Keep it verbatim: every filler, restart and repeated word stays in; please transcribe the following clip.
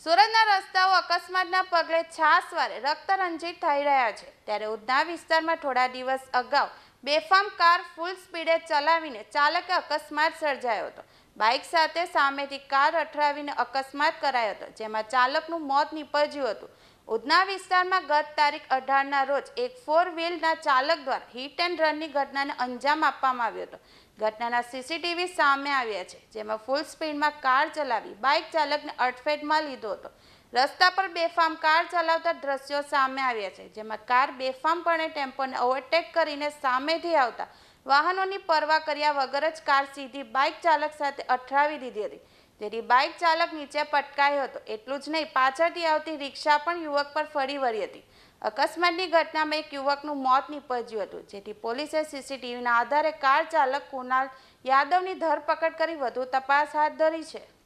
સુરતના રસ્તાઓ અકસ્માતના પગલે છાસવારે રક્તરંજિત થઈ રહ્યા છે, ત્યારે ઉધના વિસ્તારમાં થોડા દિવસ અગાઉ બેફામ કાર ફૂલ સ્પીડે ચલાવીને ચાલકે અકસ્માત સર્જાયો હતો. બાઇક સાથે સામેથી કાર અથડાવીને અકસ્માત કરાયો હતો, જેમાં ચાલકનું મોત નીપજ્યું હતું. ઉધના વિસ્તારમાં ગત તારીખ અઢારના રોજ એક ફોર વ્હીલના ચાલક દ્વારા હિટ એન્ડ રનની ઘટનાને અંજામ આપવામાં આવ્યો હતો. ઘટનાના સીસીટીવી સામે આવ્યા છે, જેમાં ફૂલ સ્પીડમાં કાર ચલાવી બાઇક ચાલકને અડફેટમાં લીધો હતો. રસ્તા પર બેફામ કાર ચલાવતા દ્રશ્યો સામે આવ્યા છે, જેમાં કાર બેફામપણે ટેમ્પોને ઓવરટેક કરીને સામેથી આવતા વાહનોની પરવા કર્યા વગર જ કાર સીધી બાઇક ચાલક સાથે અથડાવી દીધી હતી. જેથી બાઇક ચાલક નીચે પટકાયો હતો. એટલું જ નહીં, પાછળથી આવતી રિક્ષા પણ યુવક પર ફરી વળી હતી. અકસ્માતની ઘટનામાં એક યુવકનું મોત નીપજ્યું હતું, જેથી પોલીસે સીસીટીવીના આધારે કાર ચાલક કુનાલ યાદવની ધરપકડ કરી વધુ તપાસ હાથ ધરી છે.